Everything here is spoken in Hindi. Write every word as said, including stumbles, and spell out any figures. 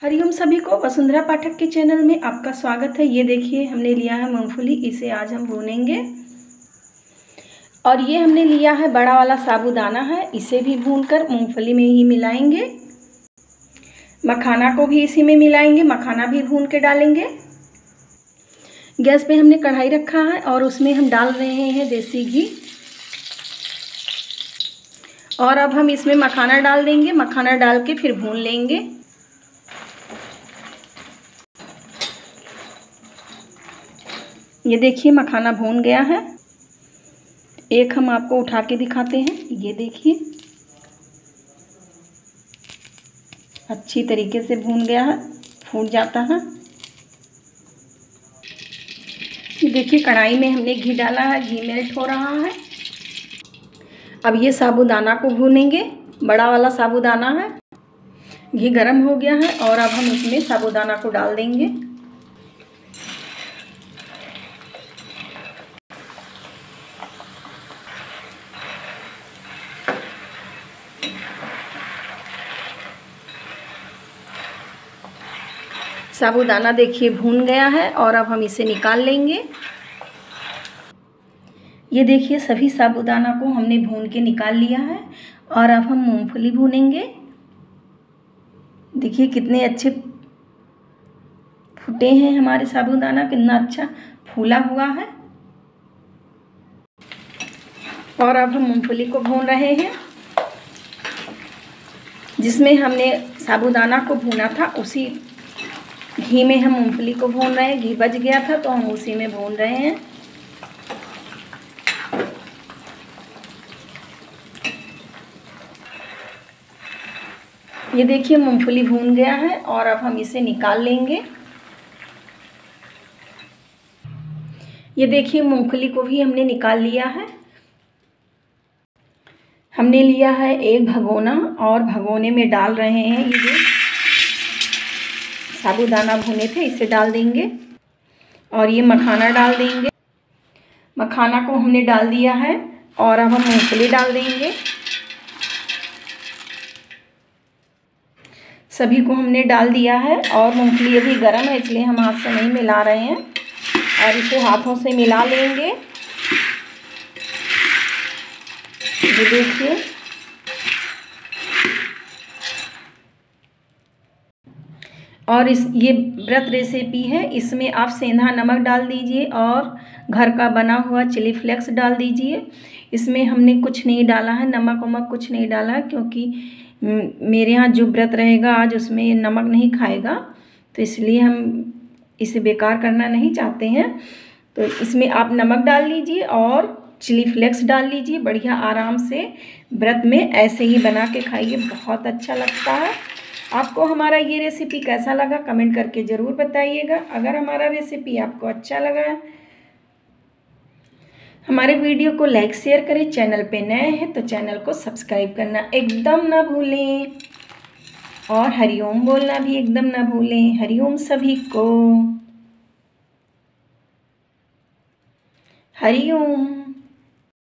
हरिओम सभी को, वसुंधरा पाठक के चैनल में आपका स्वागत है। ये देखिए हमने लिया है मूंगफली, इसे आज हम भूनेंगे। और ये हमने लिया है बड़ा वाला साबूदाना है, इसे भी भूनकर मूंगफली में ही मिलाएंगे। मखाना को भी इसी में मिलाएंगे, मखाना भी भून के डालेंगे। गैस पे हमने कढ़ाई रखा है और उसमें हम डाल रहे हैं देसी घी। और अब हम इसमें मखाना डाल देंगे, मखाना डाल के फिर भून लेंगे। ये देखिए मखाना भून गया है। एक हम आपको उठा के दिखाते हैं, ये देखिए अच्छी तरीके से भून गया है, फूट जाता है। ये देखिए कढ़ाई में हमने घी डाला है, घी मेल्ट हो रहा है। अब ये साबूदाना को भूनेंगे, बड़ा वाला साबूदाना है। घी गर्म हो गया है और अब हम इसमें साबूदाना को डाल देंगे। साबूदाना देखिए भून गया है और अब हम इसे निकाल लेंगे। ये देखिए सभी साबूदाना को हमने भून के निकाल लिया है और अब हम मूंगफली भूनेंगे। देखिए कितने अच्छे फूटे हैं हमारे साबूदाना, कितना अच्छा फूला हुआ है। और अब हम मूंगफली को भून रहे हैं। जिसमें हमने साबूदाना को भूना था उसी घी में हम मूंगफली को भून रहे हैं। घी बच गया था तो हम उसी में भून रहे हैं। ये देखिए मूंगफली भून गया है और अब हम इसे निकाल लेंगे। ये देखिए मूंगफली को भी हमने निकाल लिया है। हमने लिया है एक भगोना और भगोने में डाल रहे हैं ये जो साबूदाना भुने थे, इसे डाल देंगे। और ये मखाना डाल देंगे। मखाना को हमने डाल दिया है और अब हम मूंगफली डाल देंगे। सभी को हमने डाल दिया है और मूंगफली अभी गर्म है इसलिए हम हाथ से नहीं मिला रहे हैं और इसे हाथों से मिला लेंगे। ये देखिए और इस ये व्रत रेसिपी है, इसमें आप सेंधा नमक डाल दीजिए और घर का बना हुआ चिली फ्लेक्स डाल दीजिए। इसमें हमने कुछ नहीं डाला है, नमक वमक कुछ नहीं डाला है, क्योंकि मेरे यहाँ जो व्रत रहेगा आज उसमें नमक नहीं खाएगा, तो इसलिए हम इसे बेकार करना नहीं चाहते हैं। तो इसमें आप नमक डाल लीजिए और चिली फ्लेक्स डाल लीजिए। बढ़िया आराम से व्रत में ऐसे ही बना के खाइए, बहुत अच्छा लगता है। आपको हमारा ये रेसिपी कैसा लगा कमेंट करके ज़रूर बताइएगा। अगर हमारा रेसिपी आपको अच्छा लगा, हमारे वीडियो को लाइक शेयर करें। चैनल पे नए हैं तो चैनल को सब्सक्राइब करना एकदम ना भूलें और हरिओम बोलना भी एकदम ना भूलें। हरिओम सभी को, हरिओम।